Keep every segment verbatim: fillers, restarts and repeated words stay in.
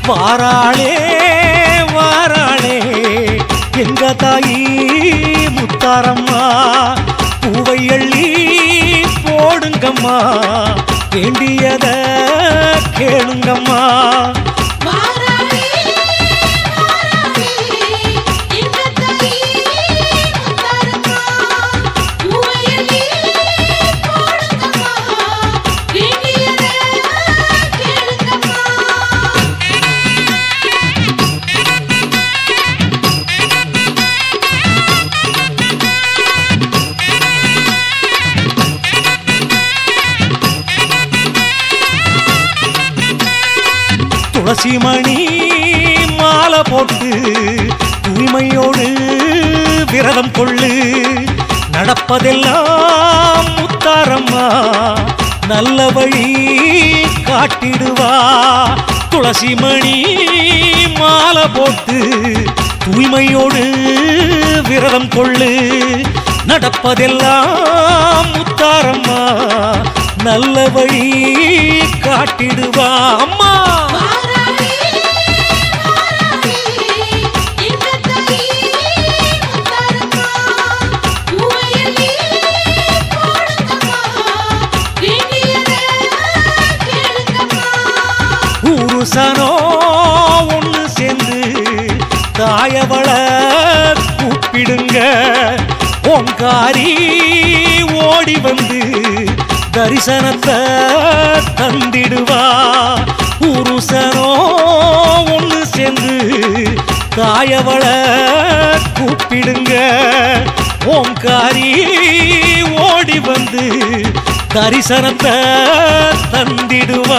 வாராளே வாராளே எங்க தாயி முத்தாரம்மா பூவை அள்ளி போடுங்கம்மா வேண்டியத கேளுங்கம்மா துளசி மணி மாலை போட்டு தூய்மையோடு விரதம் கொள்ளு நடப்பதெல்லாம் முத்தாரம்மா நல்ல வழி காட்டிடுவா துளசி மணி மாலை போட்டு தூய்மையோடு விரதம் கொள்ளு நடப்பதெல்லாம் முத்தாரம்மா நல்ல வழி காட்டிடுவா அம்மா ஊருசனோ ஒன்று சேர்ந்து தாயவள கூப்பிடுங்க ஓங்காரி ஓடி வந்து தரிசனத்தை தந்திடுவா ஊருசனோ ஒன்று சேர்ந்து தாயவள கூப்பிடுங்க ஓங்காரி ஓடி வந்து தரிசனத்தை தந்திடுவா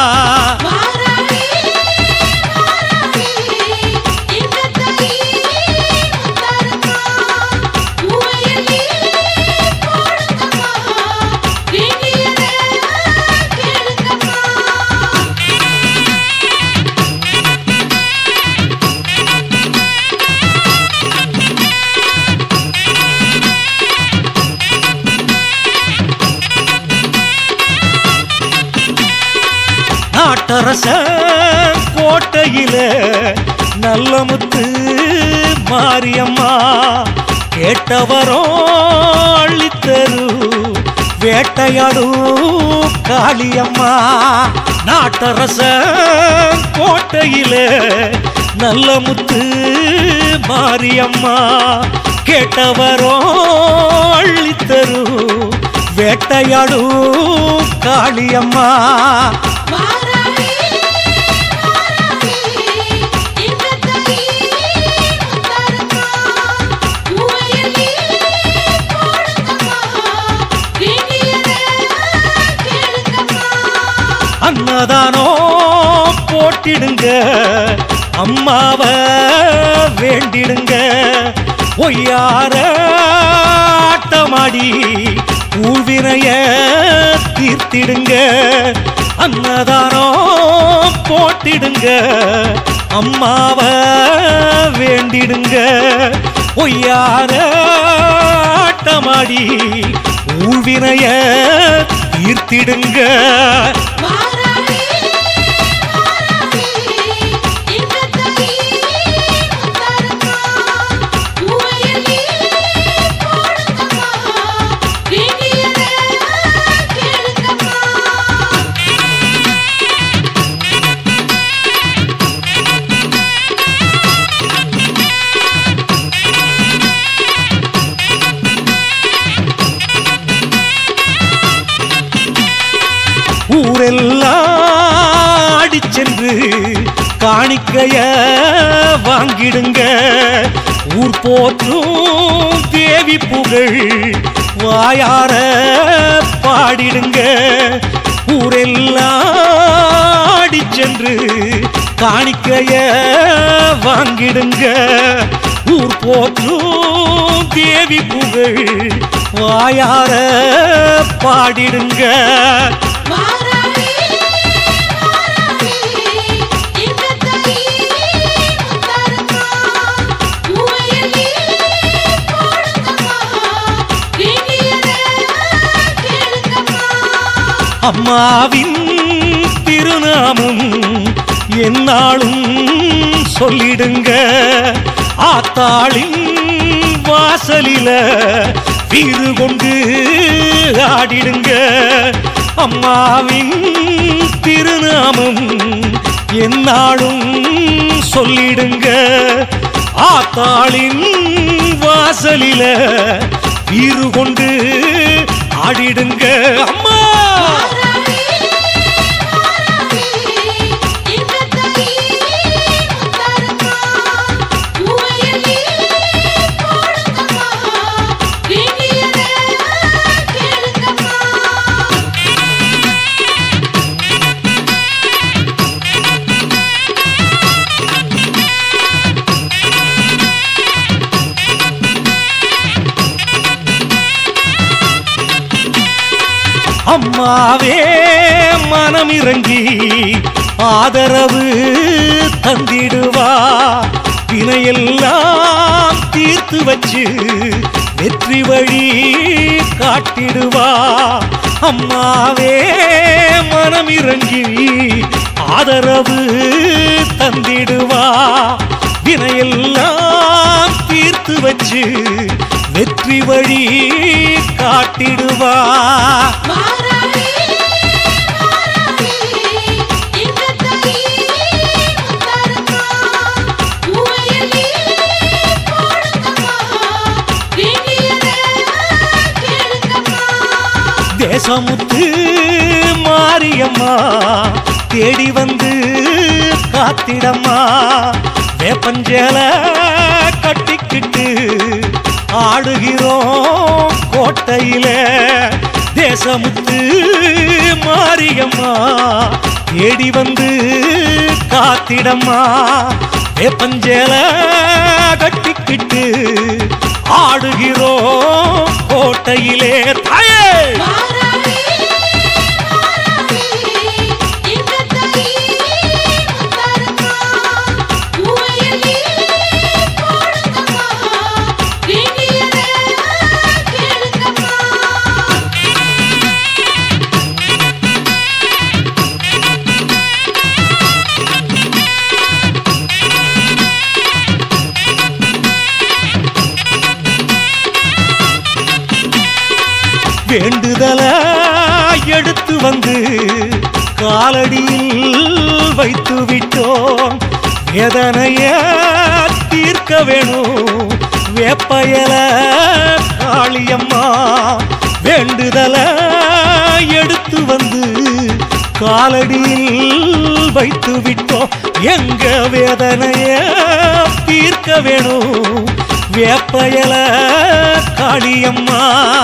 நாட்டரச கோட்டையில நல்ல முத்து மாரியம்மா கேட்டவரோ அள்ளித்தரு வேட்டையாடு காளியம்மா நாட்டரச கோட்டையில நல்ல முத்து மாரியம்மா கேட்டவரோ அள்ளித்தரு வேட்டையாடு காளியம்மா அன்னதானோ போட்டிடுங்க அம்மாவ வேண்டிடுங்க ஒய்யார ஆட்டமாடி ஊழ்வினைய தீர்த்திடுங்க அன்னதானோ போட்டிடுங்க அம்மாவ வேண்டிடுங்க ஒய்யார ஆட்டமாடி ஊழ்வினைய தீர்த்திடுங்க ஊரெல்லாம் அடிச்சென்று காணிக்கைய வாங்கிடுங்க ஊர் போற்றும் தேவி புகழ் வாயார பாடிடுங்க ஊரெல்லாம் அடிச்சென்று காணிக்கைய வாங்கிடுங்க ஊர் போற்றும் தேவி புகழ் வாயார பாடிடுங்க அம்மாவின் திருநாமம் என்னாலும் சொல்லிடுங்க ஆத்தாளின் வாசலில வீறு கொண்டு ஆடிடுங்க அம்மாவின் திருநாமம் என்னாலும் சொல்லிடுங்க ஆத்தாளின் வாசலில வீறு கொண்டு ஆடிடுங்க அம்மா அம்மாவே மனம் இறங்கி ஆதரவு தந்திடுவா வினையெல்லாம் தீர்த்து வச்சு வெற்றி வழி காட்டிடுவா அம்மாவே மனம் இறங்கி ஆதரவு தந்திடுவா வினையெல்லாம் தீர்த்து வச்சு வெற்றி வழி காட்டிடுவா தேசமுத்து மாரியம்மா தேடி வந்து காத்திடம்மா வேப்பஞ்சேல கட்டிக்கிட்டு ஆடுகிறோம் கோட்டையில தேசமுத்து மாரியம்மா தேடி வந்து காத்திடம்மா வேப்பஞ்சேல கட்டிக்கிட்டு ஆடுகிறோம் கோட்டையிலே தாயே வேண்டுதல எடுத்து வந்து காலடியில் வைத்து விட்டோம் வேதனைய தீர்க்க வேணும் வேப்பயல காளியம்மா வேண்டுதல எடுத்து வந்து காலடியில் வைத்து விட்டோம் எங்க வேதனைய தீர்க்க வேணும் வேப்பயல காளியம்மா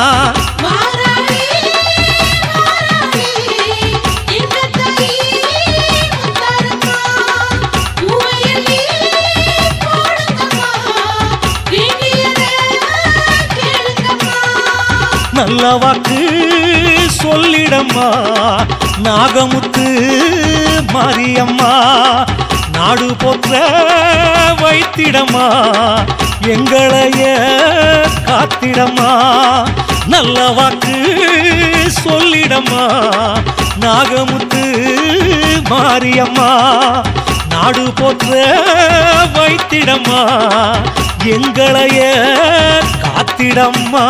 நல்ல வாக்கு சொல்லிடம்மா நாகமுத்து மாரியம்மா நாடு போற்ற வைத்திடம்மா எங்களைய காத்திடம்மா நல்ல வாக்கு சொல்லிடம்மா நாகமுத்து மாரியம்மா நாடு போற்ற வைத்திடம்மா எங்களைய காத்திடம்மா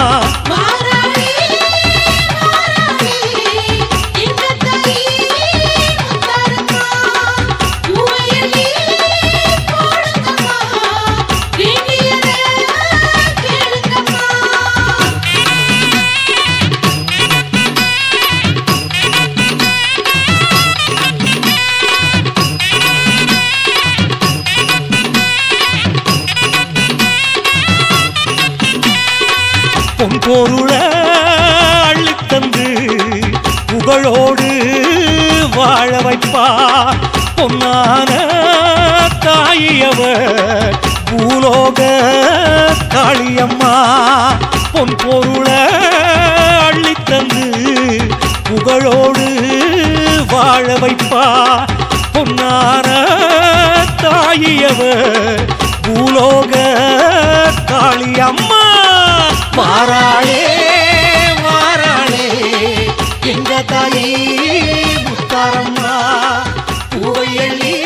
பொன்பொருள அள்ளித்தந்து புகழோடு வாழ வைப்பா பொன்னான தாயியவ பூலோக காளியம்மா பொன்பொருள அள்ளித்தந்து புகழோடு வாழ வைப்பா பொன்னான தாயியவ பூலோக காளியம்மா வாராளே வாராளே எங்க தாயி முத்தாரம்மா பூவை எள்ளி